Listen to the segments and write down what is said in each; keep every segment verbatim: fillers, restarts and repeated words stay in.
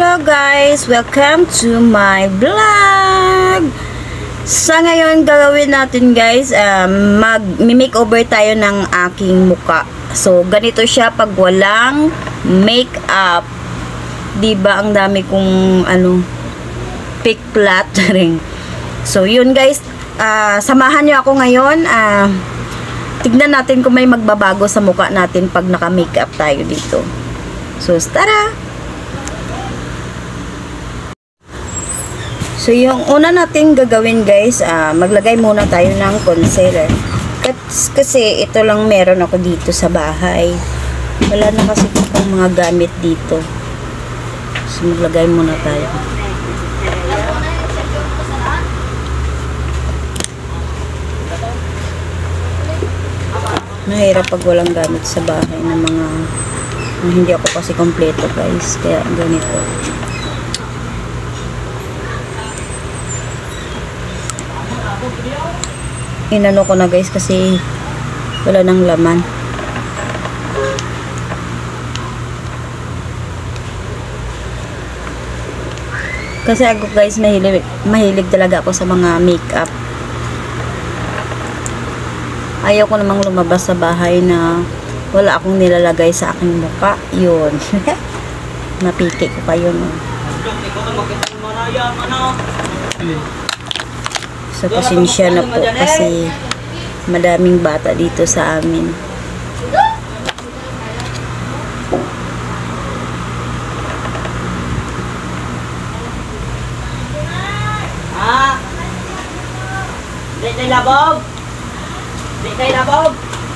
Hello guys! Welcome to my vlog! Sa ngayon gagawin natin guys, um, mag-makeover tayo ng aking muka. So ganito siya pag walang makeup. Diba ang dami kong ano, pick flattering. So yun guys, uh, samahan nyo ako ngayon. Uh, tignan natin kung may magbabago sa muka natin pag naka-makeup tayo dito. So tara! So, yung una natin gagawin guys, uh, maglagay muna tayo ng concealer. Kasi ito lang meron ako dito sa bahay. Wala na kasi pang mga gamit dito. So, maglagay muna tayo. Mahirap pag walang gamit sa bahay ng mga hindi ako kasi kompleto guys. Kaya ganito. Inano ko na guys kasi wala nang laman. Kasi ako guys mahilig, mahilig talaga ako sa mga makeup. Ayaw ko namang lumabas sa bahay na wala akong nilalagay sa aking mukha. Yun. Napiki ko pa yun. So, pasensya na po kasi madaming bata dito sa amin. Ah! Di tayo labog! Di tayo labog!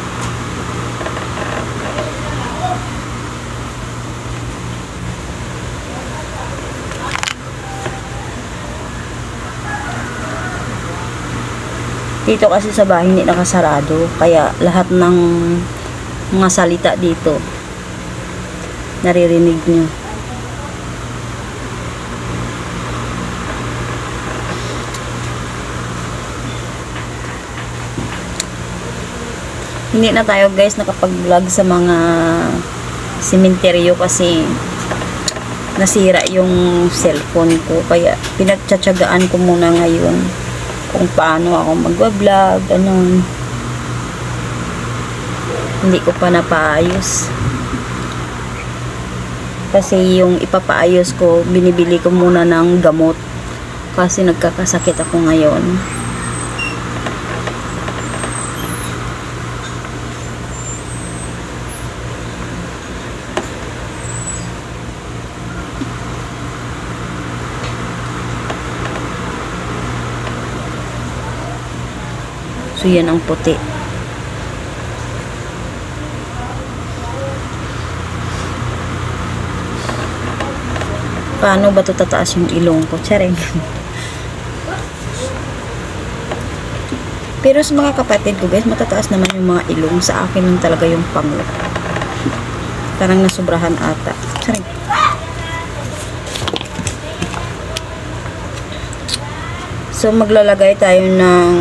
Dito kasi sa bahay hindi nakasarado, kaya lahat ng mga salita dito naririnig nyo. Hindi na tayo guys nakapag-vlog sa mga sementeryo kasi nasira yung cellphone ko, kaya pinagtsatsagaan ko muna ngayon kung paano ako mag-vlog, ano. Hindi ko pa napaayos. Kasi yung ipapaayos ko, binibili ko muna ng gamot. Kasi nagkakasakit ako ngayon. So, yan ang puti. Paano ba ito tataas yung ilong ko? Tsareng. Pero sa mga kapatid ko, guys, matataas naman yung mga ilong. Sa akin lang talaga yung pango. Parang nasubrahan ata. Tsareng. So, maglalagay tayo ng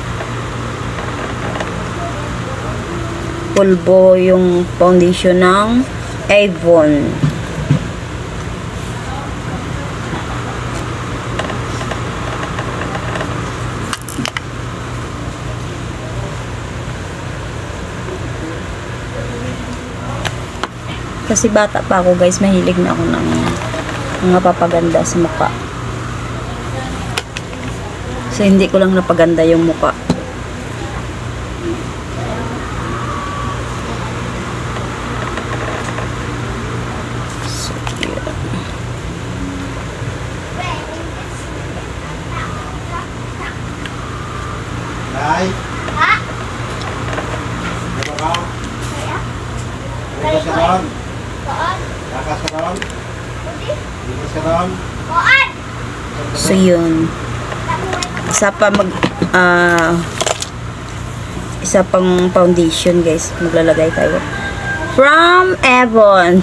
pulbo yung foundation ng Avon. Kasi bata pa ako guys, mahilig na ako ng mga papaganda sa mukha. So hindi ko lang napaganda yung mukha. Ay. Ha? Ano ba? Kaya? Likas ka doon? Doon? Lakas ka doon? Likas ka doon? Doon! So yun. Isa pa mag uh, isa pang foundation guys. Maglalagay tayo. From Avon.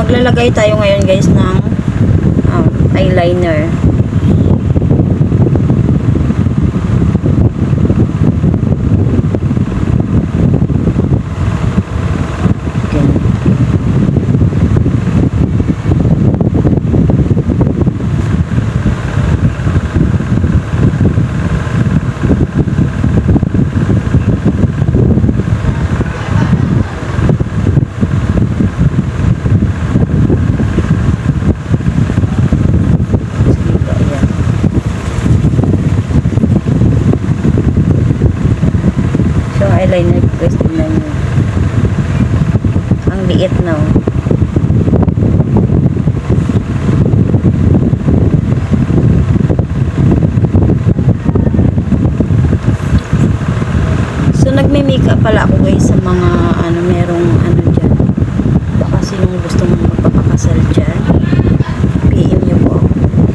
maglalagay tayo ngayon guys ng um, eyeliner. Eyeliner guys, tingnan nyo. Ang liit na oh. So nagme-makeup pala ako guys sa mga ano, merong ano dyan, baka sinong gustong magpapakasal dyan, P M nyo po ako.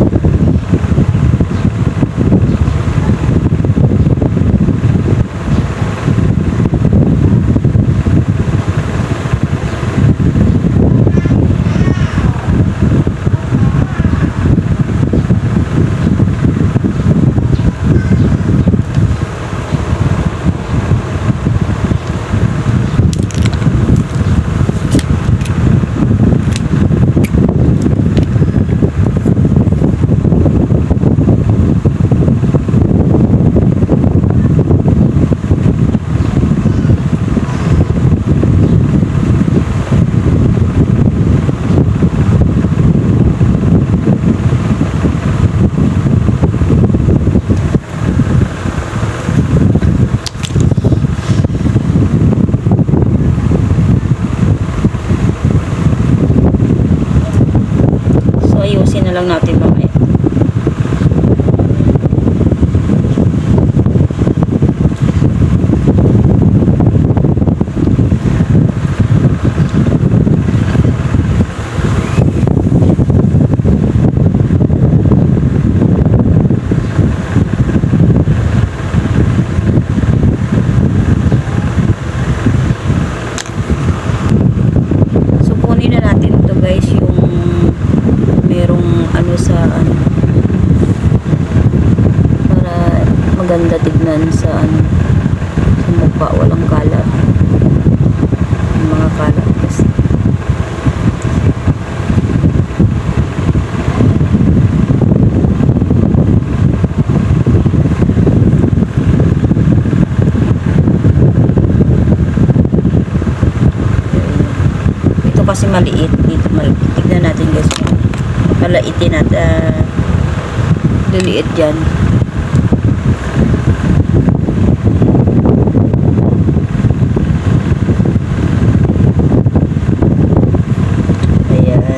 Ayusin na lang natin mamaya. So kunin na natin ito guys, yung merong ano sa ano, para maganda tignan sa ano, sa mukha, walang kalat, yung mga kalat kasi. Ito kasi maliit, dito maliit, tignan natin guys, malaitin at uh, liliit dyan. Ayan.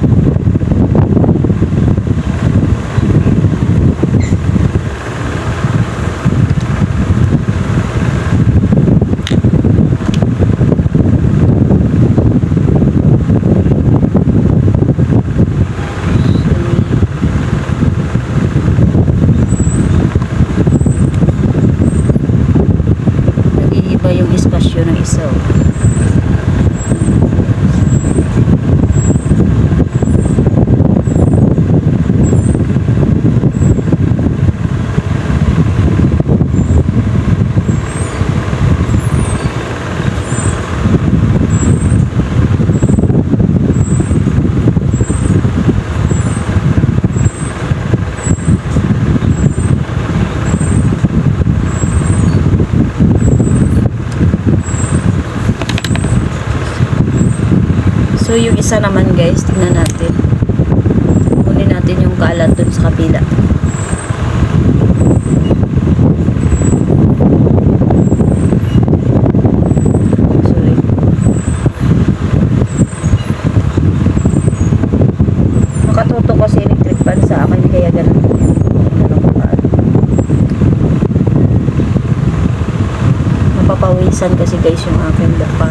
Yung espasyo ng isa. So yung isa naman guys, tingnan natin. Kunin natin yung kalat dun sa kabila. Sorry. Nakatutok kasi electric fan sa akin, kaya ganun. Napapawisan kasi guys yung aking dapa.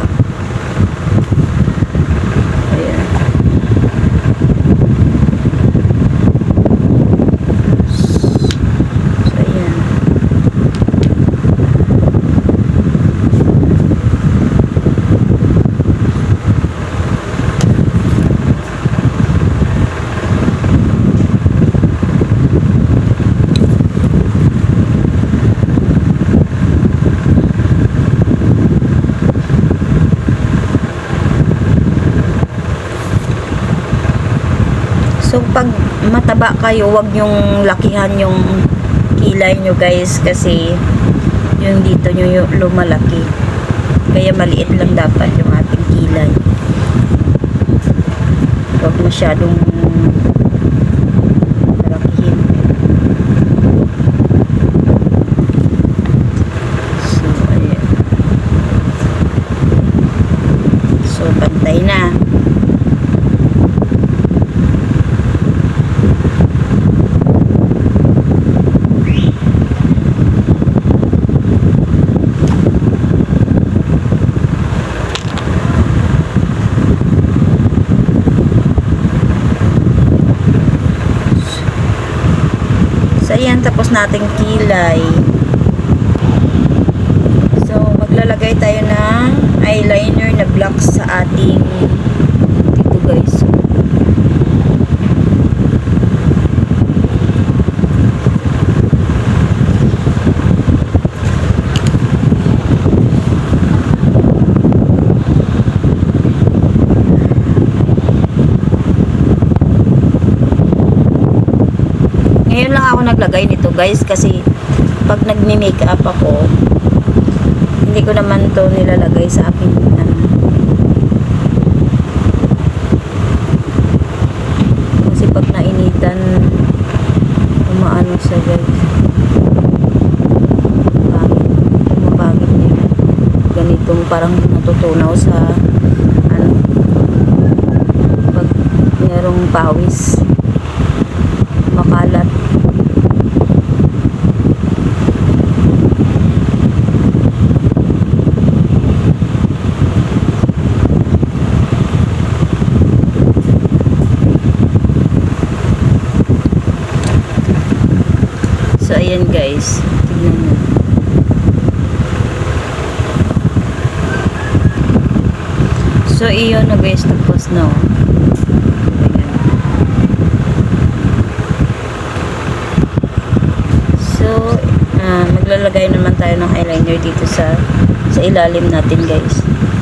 So, pag mataba kayo, wag nyong lakihan yung kilay nyo guys kasi yung dito nyo yung lumalaki. Kaya maliit lang dapat yung ating kilay. Huwag masyadong malakihin. So, ayan. So, pantay na. So, ayan, tapos nating kilay. So, maglalagay tayo ng eyeliner na black sa ating dito guys. Ngayon lang ako naglagay nito guys kasi pag nagme-makeup ako hindi ko naman to nilalagay sa aking ano. Kasi pag nainitan umaano siya guys. Pangit. Mapangit niya. Ganitong parang natutunaw sa ano pag merong pawis. Makalat. So, ayan guys. Tignan nyo. So, iyon na guys. Tapos na. So, uh, maglalagay naman tayo ng eyeliner dito sa sa ilalim natin guys.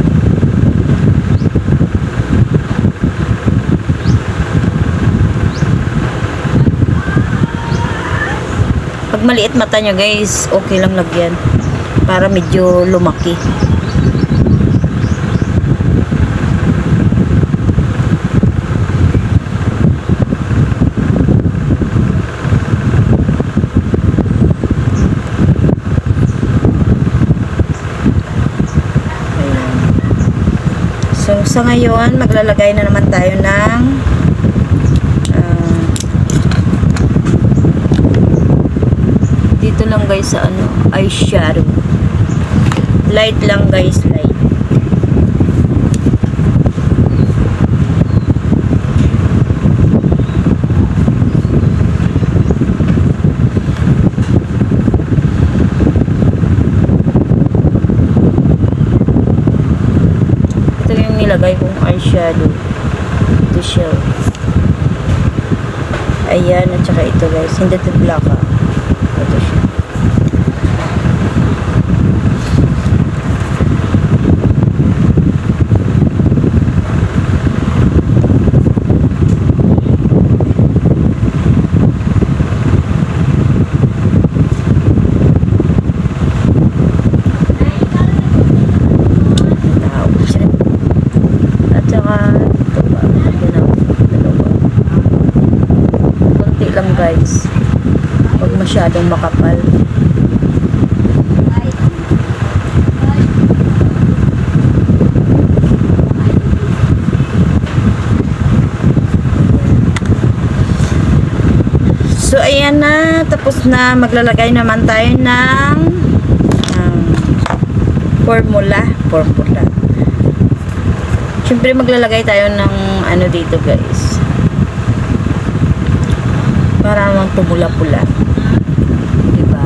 Pag maliit mata nyo guys, okay lang lagyan. Para medyo lumaki. So, sa ngayon, maglalagay na naman tayo ng uh, dito lang guys sa ano, eyeshadow. Light lang guys, light. Nilagay kong eyeshadow. Ito siya. Ayan, at saka ito guys. Hindi ito black ha. Ito siya. Lang guys, huwag masyadong makapal. So ayan na, tapos na. Maglalagay naman tayo ng um, formula formula syempre maglalagay tayo ng ano dito guys, para naman pumula-pula. Diba?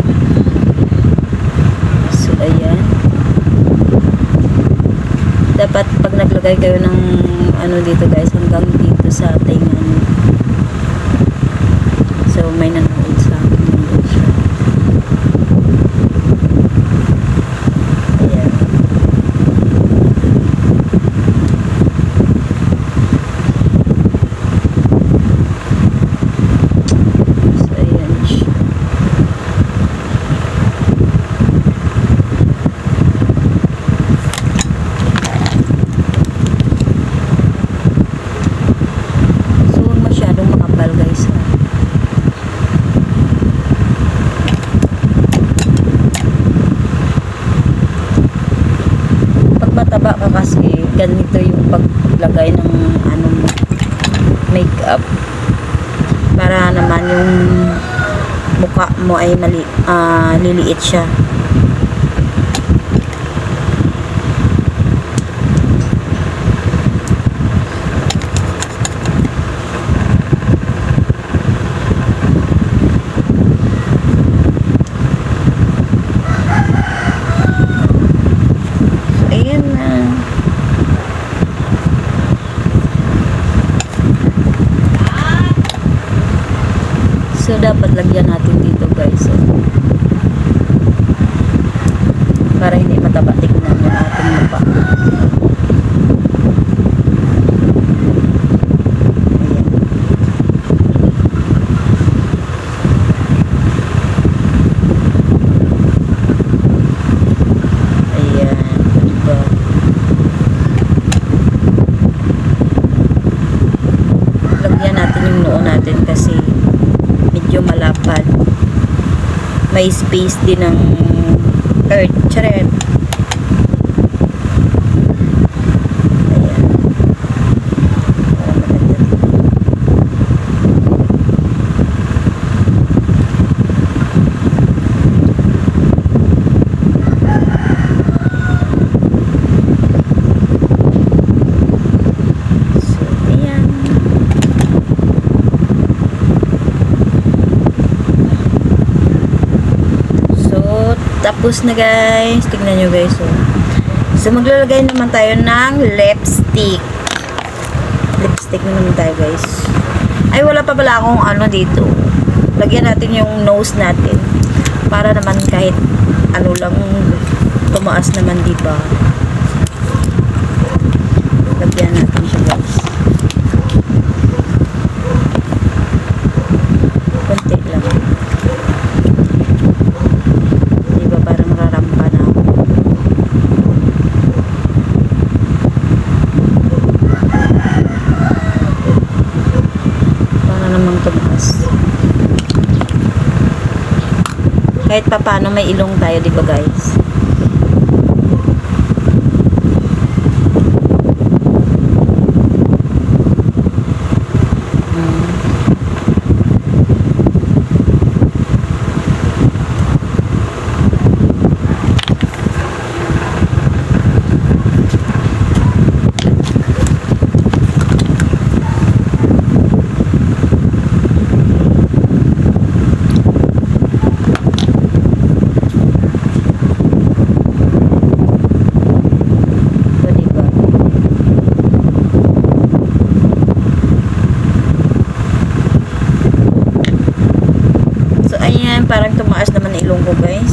So, ayan. Dapat pag naglagay kayo ng ano dito guys, hanggang dito sa tenga nyo. So, may nanood sa akin. Ayan. mask eh. Ganito yung paglagay ng ano mo, makeup. Para naman yung mukha mo ay mali, ah, liliit siya. So, dapat lagyan natin dito guys. So, para hindi mataba tignan yung ating mukha. Ayan. Ayan. Diba? Lagyan natin yung noo natin kasi medyo malapad. May space din ng earth. Charet. Ayan. So, ayan. Tapos na guys. Tignan nyo guys. So, so maglalagay naman tayo ng lipstick. Lipstick na naman tayo guys. Ay wala pa pala akong ano dito. Lagyan natin yung nose natin. Para naman kahit ano lang tumaas naman, diba? Lagyan natin siya guys. Konti lang. Kahit pa paano may ilong tayo, di ba guys? Hmm. Parang tumaas naman ang ilong ko guys.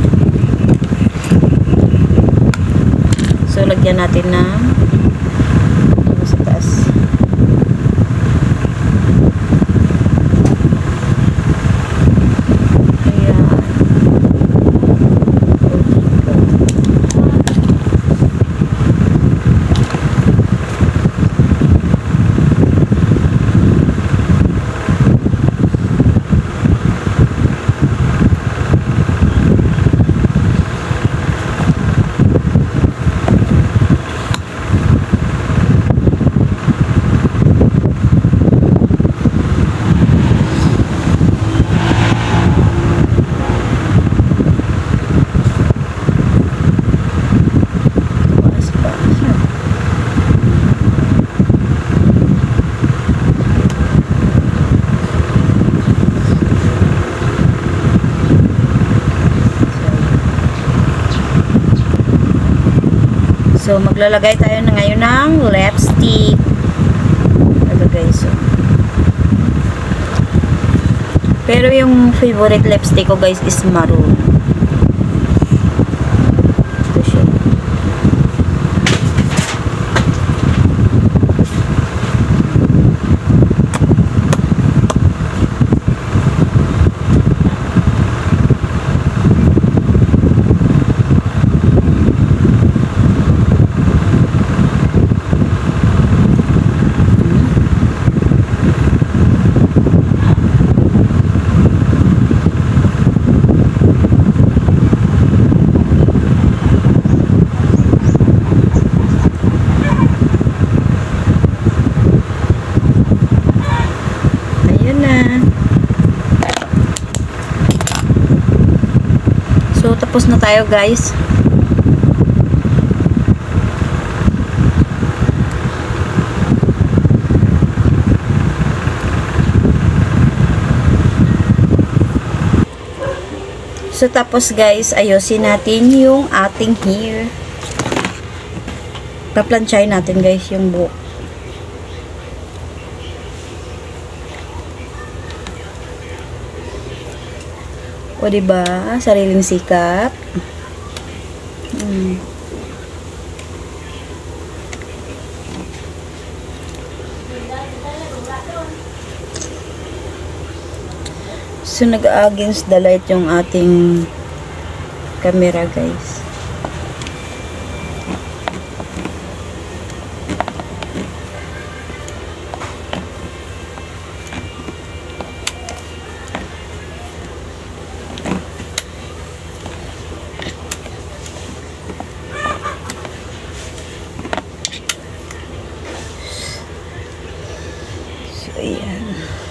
So lagyan natin na sa taas. Ayan. So, maglalagay tayo na ngayon ng lipstick. Ito guys. So. Pero yung favorite lipstick ko guys is maroon. Ito siya. tapos na tayo guys. So tapos guys, ayusin natin yung ating hair. Paplansyahin natin guys yung buhok. O diba? Sariling sikap. Hmm. So, nag-against the light yung ating camera, guys. So, ayan.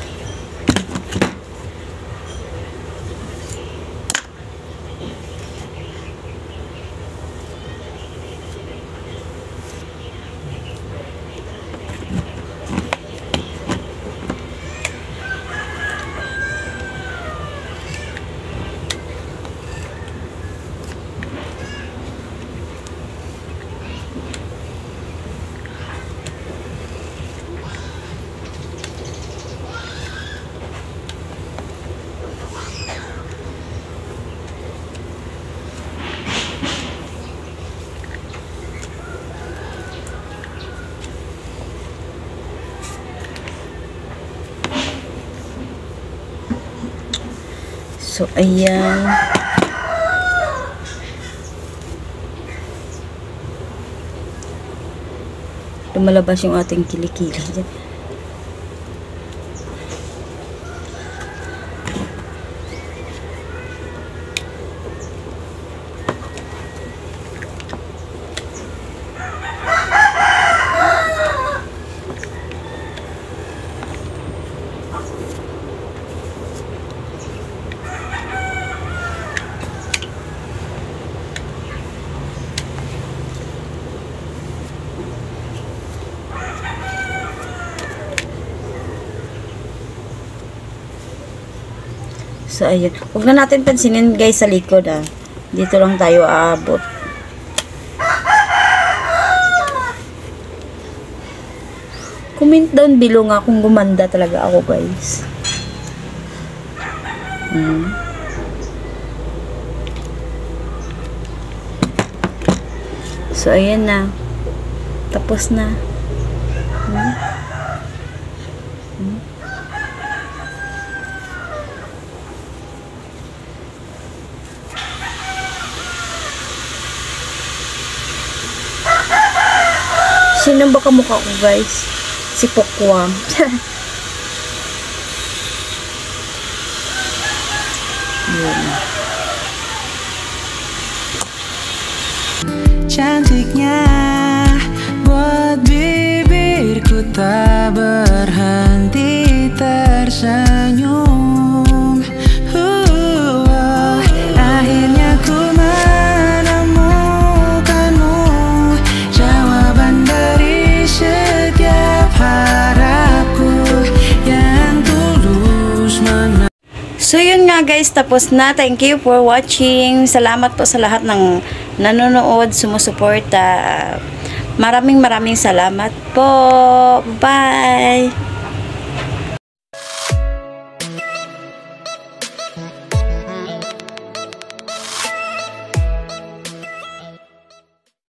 So, ayan. Lumalabas yung ating kilikili dyan. So, ayun. Huwag na natin pansinin guys sa likod ah. Dito lang tayo aabot. Comment down below nga kung gumanda talaga ako guys. Hmm. So, ayan na. Tapos na. Hmm. Hmm. Sino ba kamukha ko guys? Si Pokwang. Yun. Cantiknya buat bibirku tak berhenti tersenyum. Uh, akhirnya ku menemukanmu, jawaban dari setiap harapku yang tulus menang. So yun nga guys, tapos na. Thank you for watching. Salamat po sa lahat ng nanonood, sumusuporta. Maraming maraming salamat po. Bye!